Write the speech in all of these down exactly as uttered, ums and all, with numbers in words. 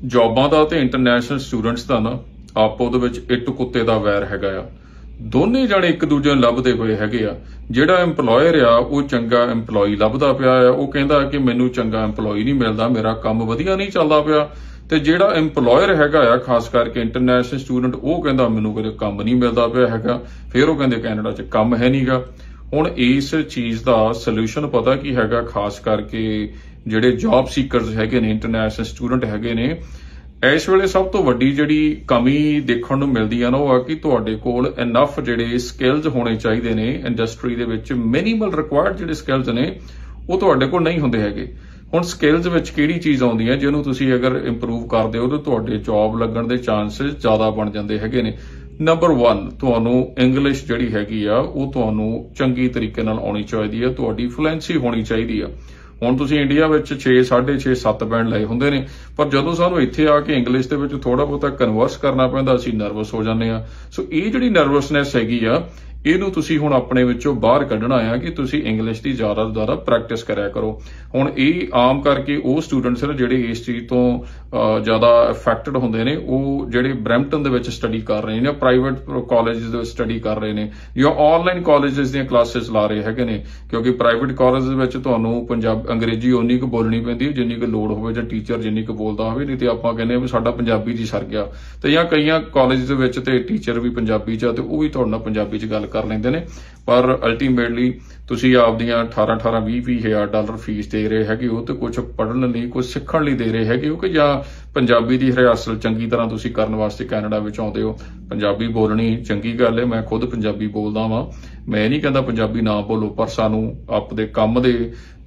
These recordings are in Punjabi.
ਜੌਬਾਂ ਦਾ ਤੇ ਇੰਟਰਨੈਸ਼ਨਲ ਸਟੂਡੈਂਟਸ ਦਾ ਨਾ ਆਪੋ ਦੇ ਵਿੱਚ ਇੱਟ ਕੁੱਤੇ ਦਾ ਵੈਰ ਹੈਗਾ ਆ। ਦੋਨੇ ਜਾਣੇ ਇੱਕ ਦੂਜੇ ਨੂੰ ਲੱਭਦੇ ਹੋਏ ਹੈਗੇ ਆ। ਜਿਹੜਾ EMPLOYER ਆ ਉਹ ਚੰਗਾ EMPLOYEE ਲੱਭਦਾ ਪਿਆ ਆ, ਉਹ ਕਹਿੰਦਾ ਕਿ ਮੈਨੂੰ ਚੰਗਾ EMPLOYEE ਨਹੀਂ ਮਿਲਦਾ, ਮੇਰਾ ਕੰਮ ਵਧੀਆ ਨਹੀਂ ਚੱਲਦਾ ਪਿਆ। ਤੇ ਜਿਹੜਾ EMPLOYER ਹੈਗਾ ਆ ਖਾਸ ਕਰਕੇ ਇੰਟਰਨੈਸ਼ਨਲ ਸਟੂਡੈਂਟ, ਉਹ ਕਹਿੰਦਾ ਮੈਨੂੰ ਕੋਈ ਕੰਮ ਨਹੀਂ ਮਿਲਦਾ ਪਿਆ ਹੈਗਾ। ਫਿਰ ਉਹ ਕਹਿੰਦੇ ਕੈਨੇਡਾ 'ਚ ਕੰਮ ਹੈ ਨਹੀਂਗਾ। ਹੁਣ ਇਸ ਚੀਜ਼ ਦਾ ਸੋਲੂਸ਼ਨ ਪਤਾ ਕੀ ਹੈਗਾ? ਖਾਸ ਕਰਕੇ ਜਿਹੜੇ ਜੌਬ ਸੀਕਰਸ ਹੈਗੇ ਨੇ, ਇੰਟਰਨੈਸ਼ਨਲ ਸਟੂਡੈਂਟ ਹੈਗੇ ਨੇ, ਇਸ ਵੇਲੇ ਸਭ ਤੋਂ ਵੱਡੀ ਜਿਹੜੀ ਕਮੀ ਦੇਖਣ ਨੂੰ ਮਿਲਦੀ ਆ ਨਾ ਉਹ ਆ ਕਿ ਤੁਹਾਡੇ ਕੋਲ ਇਨਫ ਜਿਹੜੇ ਸਕਿੱਲਸ ਹੋਣੇ ਚਾਹੀਦੇ ਨੇ ਇੰਡਸਟਰੀ ਦੇ ਵਿੱਚ। ਮਿਨੀਮਲ ਰਿਕੁਆਇਰਡ ਜਿਹੜੇ ਸਕਿੱਲਸ ਨੇ ਉਹ ਤੁਹਾਡੇ ਕੋਲ ਨਹੀਂ ਹੁੰਦੇ ਹੈਗੇ। ਹੁਣ ਸਕਿੱਲਸ ਵਿੱਚ ਕਿਹੜੀ ਚੀਜ਼ ਆਉਂਦੀ ਹੈ ਜਿਹਨੂੰ ਤੁਸੀਂ ਅਗਰ ਇੰਪਰੂਵ ਕਰਦੇ ਹੋ ਤਾਂ ਤੁਹਾਡੇ ਜੌਬ ਲੱਗਣ ਦੇ ਚਾਂਸਸ ਜ਼ਿਆਦਾ ਬਣ ਜਾਂਦੇ ਹੈਗੇ ਨੇ। ਨੰਬਰ ਇੱਕ, ਤੁਹਾਨੂੰ ਇੰਗਲਿਸ਼ ਜਿਹੜੀ ਹੈਗੀ ਆ ਉਹ ਤੁਹਾਨੂੰ ਚੰਗੀ ਤਰੀਕੇ ਨਾਲ ਆਉਣੀ ਚਾਹੀਦੀ ਹੈ, ਤੁਹਾਡੀ ਫਲੂਐਂਸੀ ਹੋਣੀ ਚਾਹੀਦੀ ਆ। ਹੁਣ ਤੁਸੀਂ ਇੰਡੀਆ ਵਿੱਚ ਛੇ ਸਾਢੇ ਛੇ ਸੱਤ ਬੈਂਡ ਲਏ ਹੁੰਦੇ ਨੇ, ਪਰ ਜਦੋਂ ਸਾਨੂੰ ਇੱਥੇ ਆ ਕੇ ਇੰਗਲਿਸ਼ ਦੇ ਵਿੱਚ ਥੋੜਾ ਬਹੁਤਾ ਕਨਵਰਸ ਕਰਨਾ ਪੈਂਦਾ ਅਸੀਂ ਨਰਵਸ ਹੋ ਜਾਂਦੇ ਆ। ਸੋ ਇਹ ਜਿਹੜੀ ਨਰਵਸਨੈਸ ਹੈਗੀ ਆ ਇਹਨੂੰ ਤੁਸੀਂ ਹੁਣ ਆਪਣੇ ਵਿੱਚੋਂ ਬਾਹਰ ਕੱਢਣਾ ਆ ਕਿ ਤੁਸੀਂ ਇੰਗਲਿਸ਼ ਦੀ ਜ਼ਿਆਦਾ ਤੋਂ ਜ਼ਿਆਦਾ ਪ੍ਰੈਕਟਿਸ ਕਰਿਆ ਕਰੋ। ਹੁਣ ਇਹ ਆਮ ਕਰਕੇ ਉਹ ਸਟੂਡੈਂਟਸ ਨੇ ਜਿਹੜੇ ਇਸ ਚੀਜ਼ ਤੋਂ ਜ਼ਿਆਦਾ ਅਫੈਕਟਡ ਹੁੰਦੇ ਨੇ, ਉਹ ਜਿਹੜੇ ਬਰੈਂਪਟਨ ਦੇ ਵਿੱਚ ਸਟੱਡੀ ਕਰ ਰਹੇ ਨੇ, ਪ੍ਰਾਈਵੇਟ ਕਾਲਜਸ ਦੇ ਵਿੱਚ ਸਟੱਡੀ ਕਰ ਰਹੇ ਨੇ ਜਾਂ ਆਨਲਾਈਨ ਕਾਲਜਸ ਦੀਆਂ ਕਲਾਸਿਸ ਲਾ ਰਹੇ ਹੈਗੇ ਨੇ। ਕਿਉਂਕਿ ਪ੍ਰਾਈਵੇਟ ਕਾਲਜ ਦੇ ਵਿੱਚ ਤੁਹਾਨੂੰ ਪੰਜਾਬ ਅੰਗਰੇਜ਼ੀ ਓਨੀ ਕੁ ਬੋਲਣੀ ਪੈਂਦੀ ਹੈ ਜਿੰਨੀ ਕੁ ਲੋੜ ਹੋਵੇ ਜਾਂ ਟੀਚਰ ਜਿੰਨੀ ਕੁ ਬੋਲਦਾ ਹੋਵੇ, ਨਹੀਂ ਤੇ ਆਪਾਂ ਕਹਿੰਦੇ ਵੀ ਸਾਡਾ ਪੰਜਾਬੀ 'ਚ ਹੀ ਸਰ ਗਿਆ। ਤੇ ਜਾਂ ਕਈਆਂ ਕਾਲਜ ਦੇ ਵਿੱਚ ਤੇ ਟੀਚਰ ਵੀ ਪੰਜਾਬੀ 'ਚ ਆ ਤੇ ਉਹ ਵੀ ਤੁਹਾਡੇ ਨਾਲ ਪੰਜਾਬੀ 'ਚ ਗੱਲ ਕਰ ਲੈਂਦੇ ਨੇ, ਪਰ ਅਲਟੀਮੇਟਲੀ ਤੁਸੀਂ ਆਪਦੀਆਂ ਅਠਾਰਾਂ ਅਠਾਰਾਂ ਵੀਹ ਵੀਹ ਹਜ਼ਾਰ ਡਾਲਰ ਫੀਸ ਦੇ ਰਹੇ ਹੈਗੇ ਹੋ ਤੇ ਕੁਝ ਪੜ੍ਹਨ ਲਈ ਕੁਝ ਸਿੱਖਣ ਲਈ ਦੇ ਰਹੇ ਹੈਗੇ ਹੋ ਕਿ ਜਾਂ ਪੰਜਾਬੀ ਦੀ ਰਿਹਰਸਲ ਚੰਗੀ ਤਰ੍ਹਾਂ ਤੁਸੀਂ ਕਰਨ ਵਾਸਤੇ ਕੈਨੇਡਾ ਵਿੱਚ ਆਉਂਦੇ ਹੋ। ਪੰਜਾਬੀ ਬੋਲਣੀ ਚੰਗੀ ਗੱਲ ਹੈ, ਮੈਂ ਖੁਦ ਪੰਜਾਬੀ ਬੋਲਦਾ ਵਾਂ, ਮੈਂ ਨਹੀਂ ਕਹਿੰਦਾ ਪੰਜਾਬੀ ਨਾ ਬੋਲੋ, ਪਰ ਸਾਨੂੰ ਆਪਦੇ ਕੰਮ ਦੇ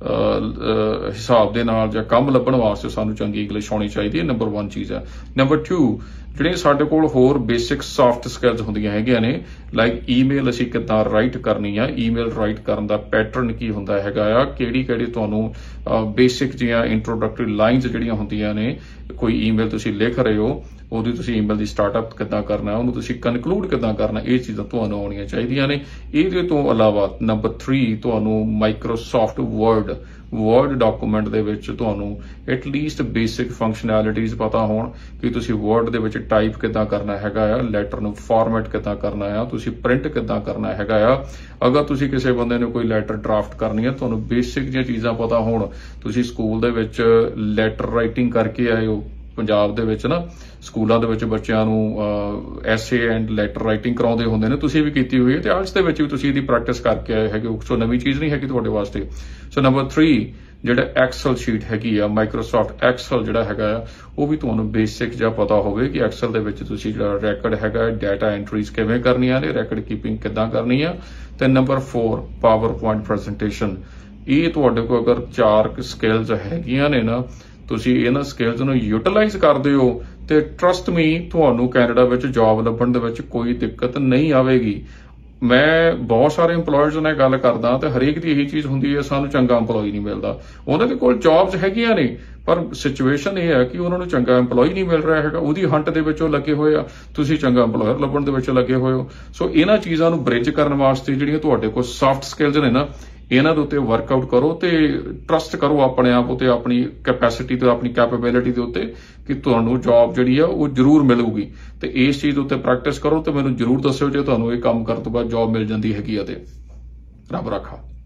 ਹਿਸਾਬ ਦੇ ਨਾਲ ਜਾਂ ਕੰਮ ਲੱਭਣ ਵਾਸਤੇ ਸਾਨੂੰ ਚੰਗੀ ਇੰਗਲਿਸ਼ ਆਉਣੀ ਚਾਹੀਦੀ ਹੈ। ਨੰਬਰ ਵਨ ਚੀਜ਼ ਹੈ। ਨੰਬਰ ਟੂ, ਜਿਹੜੇ ਸਾਡੇ ਕੋਲ ਹੋਰ ਬੇਸਿਕ ਸੌਫਟ ਸਕਿੱਲਸ ਹੁੰਦੀਆਂ ਹੈਗੀਆਂ ਨੇ, ਲਾਈਕ ਈਮੇਲ ਅਸੀਂ ਕਿੱਦਾਂ ਰਾਈਟ ਕਰਨੀ ਆ, ਈਮੇਲ ਰਾਈਟ ਕਰਨ ਦਾ ਪੈਟਰਨ ਕੀ ਹੁੰਦਾ ਹੈਗਾ ਆ, ਕਿਹੜੀ ਕਿਹੜੀ ਤੁਹਾਨੂੰ ਬੇਸਿਕ ਜਿਹੀਆਂ ਇੰਟਰੋਡਕਟਰੀ ਲਾਈਨਸ ਜਿਹੜੀਆਂ ਹੁੰਦੀਆਂ ਨੇ, ਕੋਈ ਈਮੇਲ ਤੁਸੀਂ ਲਿਖ ਰਹੇ ਹੋ ਉਹਦੀ ਤੁਸੀਂ ਈਮੇਲ ਦੀ ਸਟਾਰਟਅਪ ਕਿੱਦਾਂ ਕਰਨਾ, ਉਹਨੂੰ ਤੁਸੀਂ ਕਨਕਲੂਡ ਕਿੱਦਾਂ ਕਰਨਾ, ਇਹ ਚੀਜ਼ਾਂ ਤੁਹਾਨੂੰ ਆਉਣੀਆਂ ਚਾਹੀਦੀਆਂ ਨੇ। ਇਹਦੇ ਤੋਂ ਇਲਾਵਾ ਨੰਬਰ ਥ੍ਰੀ, ਤੁਹਾਨੂੰ ਮਾਈਕਰੋਸਾਫਟ ਵਰਡ ਵਰਡ ਡਾਕੂਮੈਂਟ ਦੇ ਵਿੱਚ ਤੁਹਾਨੂੰ ਐਟਲੀਸਟ ਬੇਸਿਕ ਫੰਕਸ਼ਨੈਲਿਟੀਜ਼ ਪਤਾ ਹੋਣ ਕਿ ਤੁਸੀਂ ਵਰਡ ਦੇ ਵਿੱਚ ਟਾਈਪ ਕਿੱਦਾਂ ਕਰਨਾ ਹੈਗਾ ਆ, ਲੈਟਰ ਨੂੰ ਫਾਰਮੈਟ ਕਿੱਦਾਂ ਕਰਨਾ ਆ, ਤੁਸੀਂ ਪ੍ਰਿੰਟ ਕਿੱਦਾਂ ਕਰਨਾ ਹੈਗਾ ਆ। ਅਗਰ ਤੁਸੀਂ ਕਿਸੇ ਬੰਦੇ ਨੂੰ ਕੋਈ ਲੈਟਰ ਡਰਾਫਟ ਕਰਨੀ ਹੈ, ਤੁਹਾਨੂੰ ਬੇਸਿਕ ਜਿਹੀਆਂ ਚੀਜ਼ਾਂ ਪਤਾ ਹੋਣ। ਤੁਸੀਂ ਸਕੂਲ ਦੇ ਵਿੱਚ ਲੈਟਰ ਰਾਈਟਿੰਗ ਕਰਕੇ ਆਏ ਹੋ, ਪੰਜਾਬ ਦੇ ਵਿੱਚ ਨਾ ਸਕੂਲਾਂ ਦੇ ਵਿੱਚ ਬੱਚਿਆਂ ਨੂੰ ਐਸੇ ਐਂਡ ਲੈਟਰ ਰਾਈਟਿੰਗ ਕਰਾਉਂਦੇ ਹੁੰਦੇ ਨੇ, ਤੁਸੀਂ ਵੀ ਕੀਤੀ ਹੋਈ ਹੈ ਤੇ ਆਇਲਟਸ ਦੇ ਵਿੱਚ ਵੀ ਤੁਸੀਂ ਇਹਦੀ ਪ੍ਰੈਕਟਿਸ ਕਰਕੇ ਆਏ ਹੈਗੇ ਹੋ। ਸੋ ਨਵੀਂ ਚੀਜ਼ ਨਹੀਂ ਹੈਗੀ ਤੁਹਾਡੇ ਵਾਸਤੇ। ਸੋ ਨੰਬਰ ਥ੍ਰੀ, ਜਿਹੜਾ ਐਕਸਲ ਸ਼ੀਟ ਹੈਗੀ ਆ, ਮਾਈਕਰੋਸਾਫਟ ਐਕਸਲ ਜਿਹੜਾ ਹੈਗਾ ਆ, ਉਹ ਵੀ ਤੁਹਾਨੂੰ ਬੇਸਿਕ ਜਿਹਾ ਪਤਾ ਹੋਵੇ ਕਿ ਐਕਸਲ ਦੇ ਵਿੱਚ ਤੁਸੀਂ ਜਿਹੜਾ ਰੈਕਡ ਹੈਗਾ, ਡਾਟਾ ਐਂਟਰੀਜ਼ ਕਿਵੇਂ ਕਰਨੀਆਂ ਨੇ, ਰੈਕਡ ਕੀਪਿੰਗ ਕਿੱਦਾਂ ਕਰਨੀ ਆ। ਤੇ number four, PowerPoint presentation. ਇਹ ਤੁਹਾਡੇ ਕੋਲ ਅਗਰ ਚਾਰ ਸਕਿੱਲਸ ਹੈਗੀਆਂ ਨੇ ਨਾ, ਤੁਸੀਂ ਇਹਨਾਂ ਸਕਿੱਲਸ ਨੂੰ ਯੂਟਿਲਾਈਜ਼ ਕਰਦੇ ਹੋ ਤੇ ਟਰਸਟ ਮੀ ਤੁਹਾਨੂੰ ਕੈਨੇਡਾ ਵਿੱਚ ਜੌਬ ਲੱਭਣ ਦੇ ਵਿੱਚ ਕੋਈ ਦਿੱਕਤ ਨਹੀਂ ਆਵੇਗੀ। ਮੈਂ ਬਹੁਤ ਸਾਰੇ EMPLOYERS ਨਾਲ ਗੱਲ ਕਰਦਾ ਤੇ ਹਰੇਕ ਦੀ ਇਹੀ ਚੀਜ਼ ਹੁੰਦੀ ਹੈ, ਸਾਨੂੰ ਚੰਗਾ EMPLOYEE ਨਹੀਂ ਮਿਲਦਾ। ਉਹਨਾਂ ਦੇ ਕੋਲ ਜੌਬਸ ਹੈਗੀਆਂ ਨੇ ਪਰ ਸਿਚੁਏਸ਼ਨ ਇਹ ਹੈ ਕਿ ਉਹਨਾਂ ਨੂੰ ਚੰਗਾ EMPLOYEE ਨਹੀਂ ਮਿਲ ਰਿਹਾ ਹੈਗਾ, ਉਹਦੀ ਹੰਟ ਦੇ ਵਿੱਚ ਉਹ ਲੱਗੇ ਹੋਏ ਆ, ਤੁਸੀਂ ਚੰਗਾ EMPLOYER ਲੱਭਣ ਦੇ ਵਿੱਚ ਲੱਗੇ ਹੋਏ ਹੋ। ਸੋ ਇਹਨਾਂ ਚੀਜ਼ਾਂ ਨੂੰ ਬ੍ਰਿਜ ਕਰਨ ਵਾਸਤੇ ਜਿਹੜੀਆਂ ਤੁਹਾਡੇ ਕੋਲ ਸੌਫਟ ਸਕਿੱਲਸ ਨੇ ਨਾ, ਇਹਨਾਂ ਦੇ ਉੱਤੇ ਵਰਕਆਊਟ ਕਰੋ ਤੇ ਟਰਸਟ ਕਰੋ ਆਪਣੇ ਆਪ ਉੱਤੇ, ਆਪਣੀ ਕੈਪੈਸਿਟੀ ਤੇ ਆਪਣੀ ਕੈਪੇਬਿਲਿਟੀ ਦੇ ਉੱਤੇ ਕਿ ਤੁਹਾਨੂੰ ਜੌਬ ਜਿਹੜੀ ਆ ਉਹ ਜ਼ਰੂਰ ਮਿਲੂਗੀ। ਤੇ ਇਸ ਚੀਜ਼ ਉੱਤੇ ਪ੍ਰੈਕਟਿਸ ਕਰੋ ਤੇ ਮੈਨੂੰ ਜ਼ਰੂਰ ਦੱਸਿਓ ਜੇ ਤੁਹਾਨੂੰ ਇਹ ਕੰਮ ਕਰਨ ਤੋਂ ਬਾਅਦ ਜੌਬ ਮਿਲ ਜਾਂਦੀ ਹੈਗੀ ਆ ਤੇ। ਰੱਬ ਰਾਖਾ।